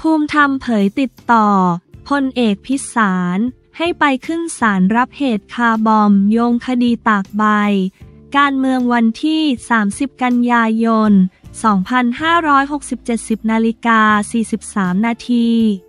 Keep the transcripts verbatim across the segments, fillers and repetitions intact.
ภูมิธรรมเผยติดต่อพลเอกพิสารให้ไปขึ้นศาลรับเหตุคาร์บอมโยงคดีตากใบการเมืองวันที่สามสิบกันยายนสองพันห้าร้อยหกสิบเจ็ด สิบนาฬิกาสี่สิบสามนาที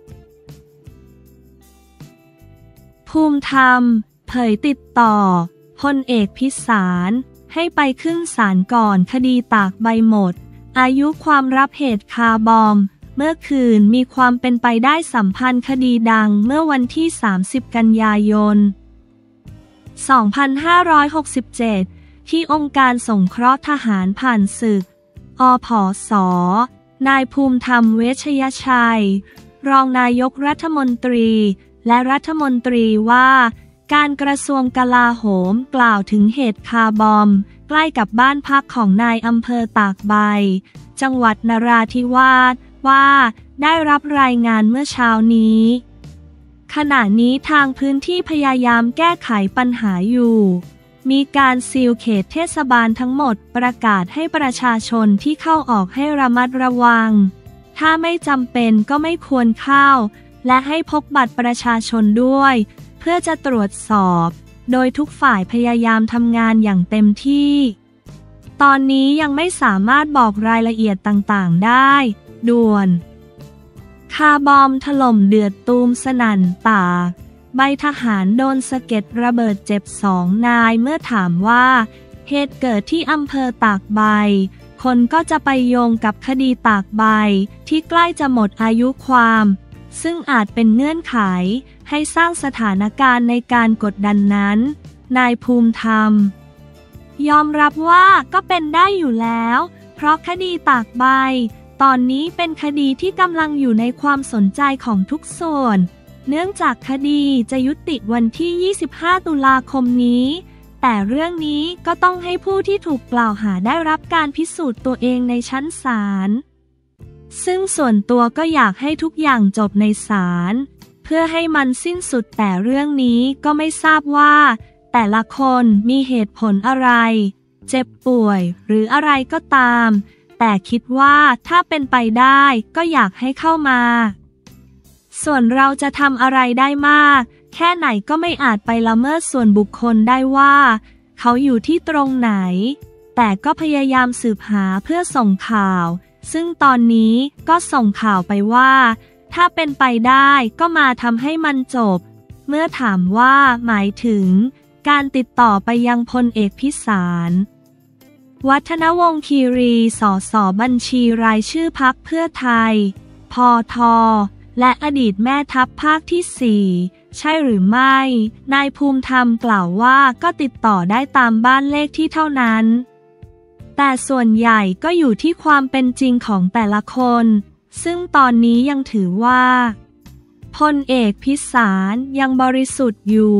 ภูมิธรรมเผยติดต่อพลเอกพิสารให้ไปขึ้นศาลก่อนคดีตากใบหมดอายุความรับเหตุคาร์บอมเมื่อคืนมีความเป็นไปได้สัมพันธ์คดีดังเมื่อวันที่สามสิบกันยายนสองพันห้าร้อยหกสิบเจ็ดที่องค์การสงเคราะห์ทหารผ่านศึกอผส.นายภูมิธรรมเวชยชัยรองนายกรัฐมนตรีและรัฐมนตรีว่าการกระทรวงกลาโหมกล่าวถึงเหตุคาร์บอมใกล้กับบ้านพักของนายอำเภอตากใบจังหวัดนราธิวาสว่าได้รับรายงานเมื่อเช้านี้ขณะนี้ทางพื้นที่พยายามแก้ไขปัญหาอยู่มีการซีลเขตเทศบาลทั้งหมดประกาศให้ประชาชนที่เข้าออกให้ระมัดระวังถ้าไม่จำเป็นก็ไม่ควรเข้าและให้พกบัตรประชาชนด้วยเพื่อจะตรวจสอบโดยทุกฝ่ายพยายามทำงานอย่างเต็มที่ตอนนี้ยังไม่สามารถบอกรายละเอียดต่างๆได้ด่วนคาร์บอมถล่มเดือดตูมสนั่นตากใบทหารโดนสะเก็ดระเบิดเจ็บสองนายเมื่อถามว่าเหตุเกิดที่อำเภอตากใบคนก็จะไปโยงกับคดีตากใบที่ใกล้จะหมดอายุความซึ่งอาจเป็นเงื่อนไขให้สร้างสถานการณ์ในการกดดันนั้นนายภูมิธรรมยอมรับว่าก็เป็นได้อยู่แล้วเพราะคดีตากใบตอนนี้เป็นคดีที่กำลังอยู่ในความสนใจของทุกส่วนเนื่องจากคดีจะยุติวันที่ยี่สิบห้าตุลาคมนี้แต่เรื่องนี้ก็ต้องให้ผู้ที่ถูกกล่าวหาได้รับการพิสูจน์ตัวเองในชั้นศาลซึ่งส่วนตัวก็อยากให้ทุกอย่างจบในศาลเพื่อให้มันสิ้นสุดแต่เรื่องนี้ก็ไม่ทราบว่าแต่ละคนมีเหตุผลอะไรเจ็บป่วยหรืออะไรก็ตามแต่คิดว่าถ้าเป็นไปได้ก็อยากให้เข้ามาส่วนเราจะทำอะไรได้มากแค่ไหนก็ไม่อาจไปละเมิดส่วนบุคคลได้ว่าเขาอยู่ที่ตรงไหนแต่ก็พยายามสืบหาเพื่อส่งข่าวซึ่งตอนนี้ก็ส่งข่าวไปว่าถ้าเป็นไปได้ก็มาทำให้มันจบเมื่อถามว่าหมายถึงการติดต่อไปยังพลเอกพิสารวัฒนวงศ์คีรีสสบัญชีรายชื่อพรรคเพื่อไทยพทและอดีตแม่ทัพภาคที่สี่ใช่หรือไม่นายภูมิธรรมกล่าวว่าก็ติดต่อได้ตามบ้านเลขที่เท่านั้นแต่ส่วนใหญ่ก็อยู่ที่ความเป็นจริงของแต่ละคนซึ่งตอนนี้ยังถือว่าพลเอกพิสารยังบริสุทธิ์อยู่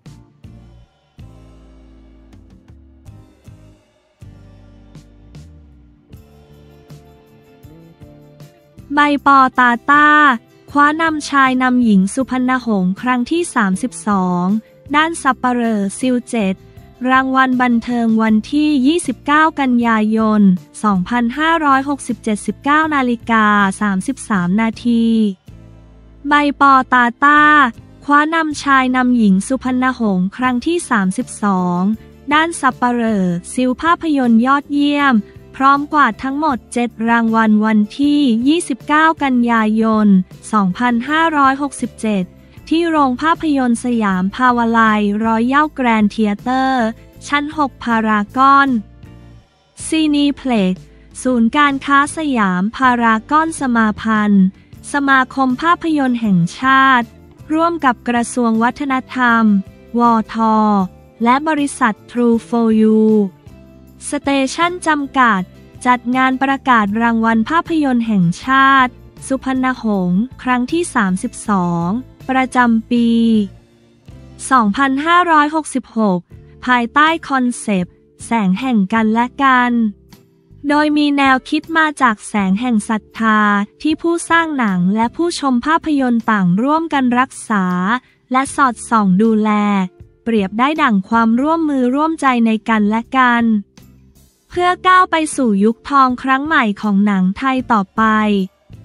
ใบปอตาต้าคว้านำชายนำหญิงสุพรรณหงส์ครั้งที่สามสิบสองด้านสัปเหร่อซิลเจ็ดรางวัลบันเทิงวันที่ยี่สิบเก้ากันยายนสองพันห้าร้อยหกสิบเจ็ด สิบเก้านาฬิกาสามสิบสามนาทีใบปอตาต้าคว้านำชายนำหญิงสุพรรณหงส์ครั้งที่สามสิบสองด้านสัปเหร่อซิลภาพยนตร์ยอดเยี่ยมพร้อมกวาดทั้งหมดเจ็ดรางวัลวันที่ยี่สิบเก้ากันยายนสองพันห้าร้อยหกสิบเจ็ดที่โรงภาพยนตร์สยามภาวไลย์รอยัลแกรนด์เธียเตอร์ชั้นหกพารากอนซีนีเพล็กซ์ศูนย์การค้าสยามพารากอนสมาพันธ์สมาคมภาพยนตร์แห่งชาติร่วมกับกระทรวงวัฒนธรรมวท.และบริษัท True for Youสเตชันจำกัดจัดงานประกาศรางวัลภาพยนตร์แห่งชาติสุพรรณหงส์ครั้งที่สามสิบสองประจำปีสองพันห้าร้อยหกสิบหกภายใต้คอนเซปต์แสงแห่งกันและกันโดยมีแนวคิดมาจากแสงแห่งศรัทธาที่ผู้สร้างหนังและผู้ชมภาพยนตร์ต่างร่วมกันรักษาและสอดส่องดูแลเปรียบได้ดั่งความร่วมมือร่วมใจในกันและกันเพื่อก้าวไปสู่ยุคทองครั้งใหม่ของหนังไทยต่อไป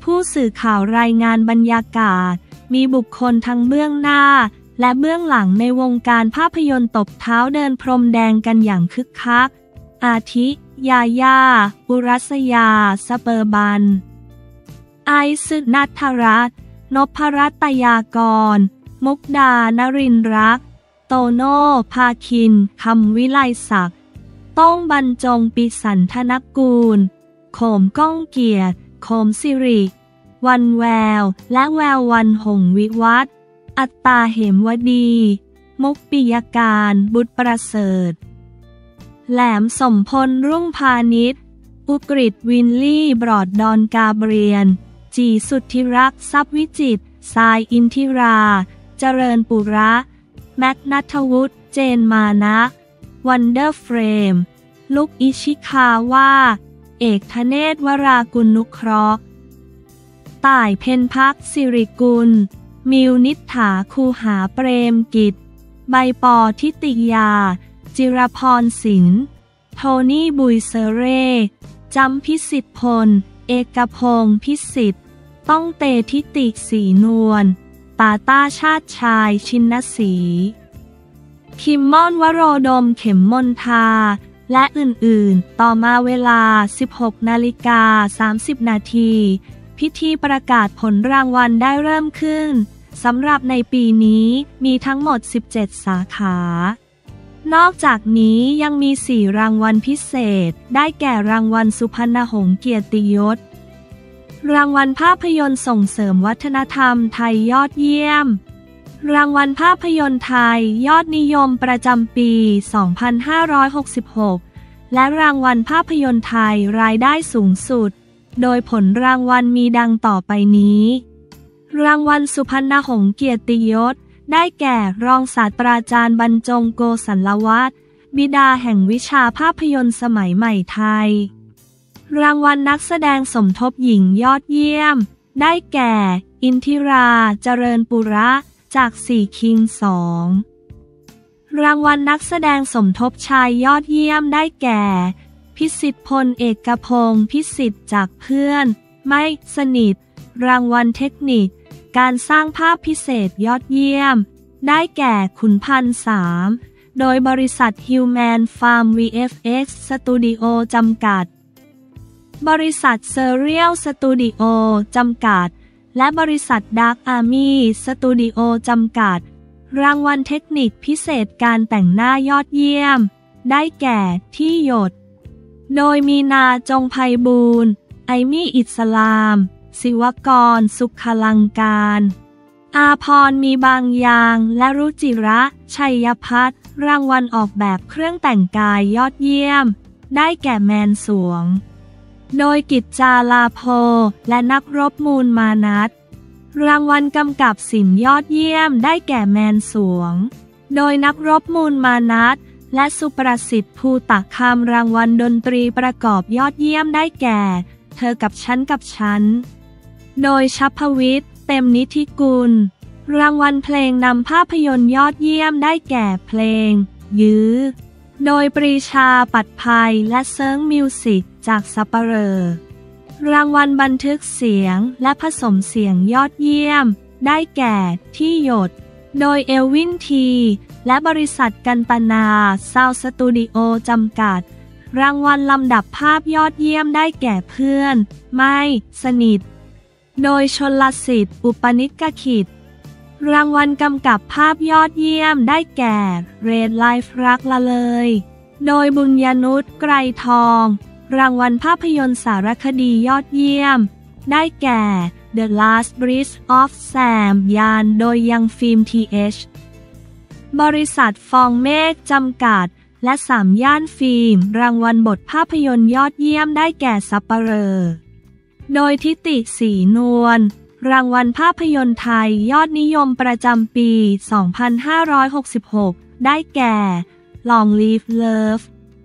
ผู้สื่อข่าวรายงานบรรยากาศมีบุคคลทั้งเบื้องหน้าและเบื้องหลังในวงการภาพยนตร์ตบเท้าเดินพรมแดงกันอย่างคึกคักอาทิ ยาย่า อุรัสยา สเปอร์บัน ไอซ์ณัฐรัตน์ นพรัตยากร มุกดานรินทร์รัก โตโน่ ภาคิน คำวิไลศักดิ์ ต้องบรรจงปิสันธนกูล โขมก้องเกียรติ โขมสิริ วันแวว และแวววันหงส์วิวัฒน์ อัตตาเหมวดี มุกปิยการ บุตรประเสริฐ แหลมสมพล รุ่งพานิช อุกฤษ วินลี่ บรอดดอน กาเบรียน จีสุทธิรักษ์ ทรัพย์วิจิตร ทราย อินทิรา เจริญปุระ แม็กนัทวุฒิ เจนมานะ วันเดอร์เฟรม ลุกอิชิคาว่า เอกธเนศ วรากุลนุเคราะห์ ต่ายเพ็ญพัก สิริกุล มิวนิษฐา คูหา เปรมกิจ ใบปอ ทิติยา จิรพร สิน โทนี่ บุยเซเร่ จำพิสิทธิ์พล เอกพงษ์พิสิทธิ์ ต้องเตทิติสีนวล ตาต้า ชาติชาย ชินศรี คิมม่อน วโรดม เข็มมนทา และอื่นๆต่อมาเวลา สิบหกนาฬิกาสามสิบนาที พิธีประกาศผลรางวัลได้เริ่มขึ้นสำหรับในปีนี้มีทั้งหมดสิบเจ็ดสาขานอกจากนี้ยังมีสี่รางวัลพิเศษได้แก่รางวัลสุพรรณหงส์เกียรติยศรางวัลภาพยนตร์ส่งเสริมวัฒนธรรมไทยยอดเยี่ยมรางวัลภาพยนตร์ไทยยอดนิยมประจำปี สองพันห้าร้อยหกสิบหก และรางวัลภาพยนตร์ไทยรายได้สูงสุดโดยผลรางวัลมีดังต่อไปนี้รางวัลสุพรรณหงส์เกียรติยศได้แก่รองศาสตราจารย์บรรจงโกสัลลวัฒน์บิดาแห่งวิชาภาพยนตร์สมัยใหม่ไทยรางวัลนักแสดงสมทบหญิงยอดเยี่ยมได้แก่อินทิราเจริญปุระจากสี่คิงสองรางวัลนักแสดงสมทบชายยอดเยี่ยมได้แก่พิสิทธิ์พลเอกพงษ์พิสิทธิ์จากเพื่อนไม่สนิทรางวัลเทคนิคการสร้างภาพพิเศษยอดเยี่ยมได้แก่ขุนพันธ์สามโดยบริษัท Human Farm วี เอฟ เอ็กซ์ Studio จำกัดบริษัท Serial Studio จำกัดและบริษัท Dark Army Studio จำกัดรางวัลเทคนิคพิเศษการแต่งหน้ายอดเยี่ยมได้แก่ที่หยดโดยมีนาจงไพบูลย์ไอมี่อิสลามศิวกรสุขลังการอาพรมีบางอย่างและรุจิระชัยพัฒน์รางวัลออกแบบเครื่องแต่งกายยอดเยี่ยมได้แก่แมนสวงโดยกิจจาลาโพและนักรบมูลมานัสรางวัลกำกับศิลป์ยอดเยี่ยมได้แก่แมนสวงโดยนักรบมูลมานัสและสุประสิทธิ์ภูตะคำรางวัลดนตรีประกอบยอดเยี่ยมได้แก่เธอกับฉันกับฉันโดยชัพพวิทย์เต็มนิธิกุลรางวัลเพลงนำภาพยนตร์ยอดเยี่ยมได้แก่เพลงยื้อโดยปรีชาปัดภัยและเซิร์งมิวสิกจากสัปเหร่อรางวัลบันทึกเสียงและผสมเสียงยอดเยี่ยมได้แก่ที่หยดโดยเอลวินทีและบริษัทกันตนาซาวด์สตูดิโอจำกัดรางวัลลำดับภาพยอดเยี่ยมได้แก่เพื่อนไม่สนิทโดยชลสิทธิ์อุปนิกขิตรางวัลกำกับภาพยอดเยี่ยมได้แก่เรดไลฟ์รักละเลยโดยบุญญานุชไกรทองรางวัลภาพยนตร์สารคดียอดเยี่ยมได้แก่ The Last Bridge of Sam ยานโดยยังฟิล์ม ที เอช บริษัทฟองเมฆจำกัดและสามย่านฟิล์มรางวัลบทภาพยนตร์ยอดเยี่ยมได้แก่สัปเหร่อโดยทิติสีนวลรางวัลภาพยนตร์ไทยยอดนิยมประจำปี สองพันห้าร้อยหกสิบหก ได้แก่ Long Live Love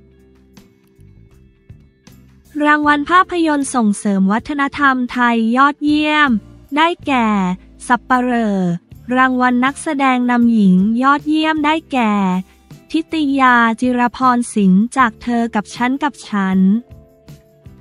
รางวัลภาพยนตร์ส่งเสริมวัฒนธรรมไทยยอดเยี่ยมได้แก่สัปเหร่อรางวัลนักแสดงนำหญิงยอดเยี่ยมได้แก่ทิติยาจิรพรสินจากเธอกับฉันกับฉัน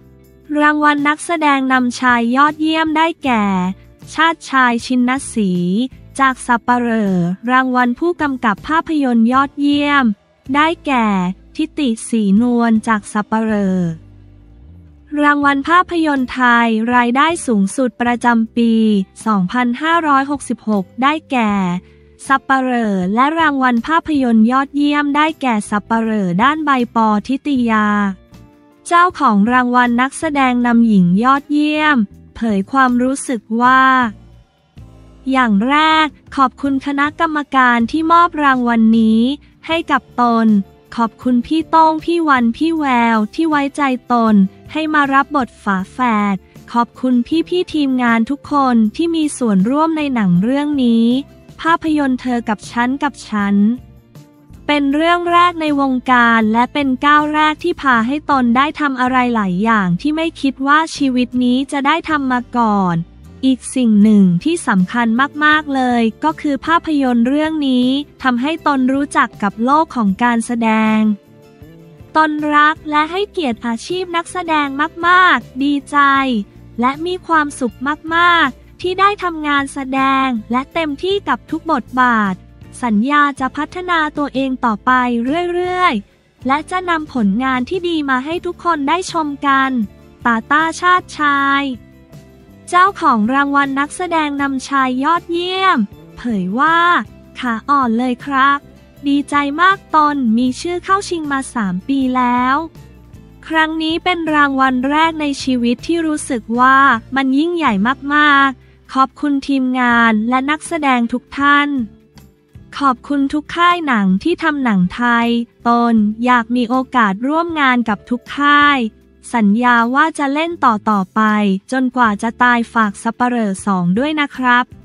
รางวัลนักแสดงนำชายยอดเยี่ยมได้แก่ ชาติชายชินศรีจากสัปเหร่อรางวัลผู้กำกับภาพยนตร์ยอดเยี่ยมได้แก่ทิติศรีนวลจากสัปเหร่อรางวัลภาพยนตร์ไทยรายได้สูงสุดประจำปี สองพันห้าร้อยหกสิบหก ได้แก่สัปเหร่อและรางวัลภาพยนตร์ยอดเยี่ยมได้แก่สัปเหร่อด้านใบปอทิตยาเจ้าของรางวัลนักแสดงนำหญิงยอดเยี่ยมเผยความรู้สึกว่าอย่างแรกขอบคุณคณะกรรมการที่มอบรางวัลนี้ให้กับตนขอบคุณพี่โต้งพี่วันพี่แววที่ไว้ใจตนให้มารับบทฝาแฝดขอบคุณพี่พี่ทีมงานทุกคนที่มีส่วนร่วมในหนังเรื่องนี้ภาพยนตร์เธอกับฉันกับฉันเป็นเรื่องแรกในวงการและเป็นก้าวแรกที่พาให้ตนได้ทำอะไรหลายอย่างที่ไม่คิดว่าชีวิตนี้จะได้ทำมาก่อนอีกสิ่งหนึ่งที่สำคัญมากๆเลยก็คือภาพยนตร์เรื่องนี้ทำให้ตนรู้จักกับโลกของการแสดงตนรักและให้เกียรติอาชีพนักแสดงมากๆดีใจและมีความสุขมากๆที่ได้ทำงานแสดงและเต็มที่กับทุกบทบาทสัญญาจะพัฒนาตัวเองต่อไปเรื่อยๆและจะนำผลงานที่ดีมาให้ทุกคนได้ชมกันตาต้าชาติชายเจ้าของรางวัลนักแสดงนำชายยอดเยี่ยมเผยว่าขาอ่อนเลยครับดีใจมากตนมีชื่อเข้าชิงมาสามปีแล้วครั้งนี้เป็นรางวัลแรกในชีวิตที่รู้สึกว่ามันยิ่งใหญ่มากๆขอบคุณทีมงานและนักแสดงทุกท่านขอบคุณทุกค่ายหนังที่ทำหนังไทยตนอยากมีโอกาสร่วมงานกับทุกค่ายสัญญาว่าจะเล่นต่อต่อไปจนกว่าจะตายฝากสัปเหร่อสองด้วยนะครับ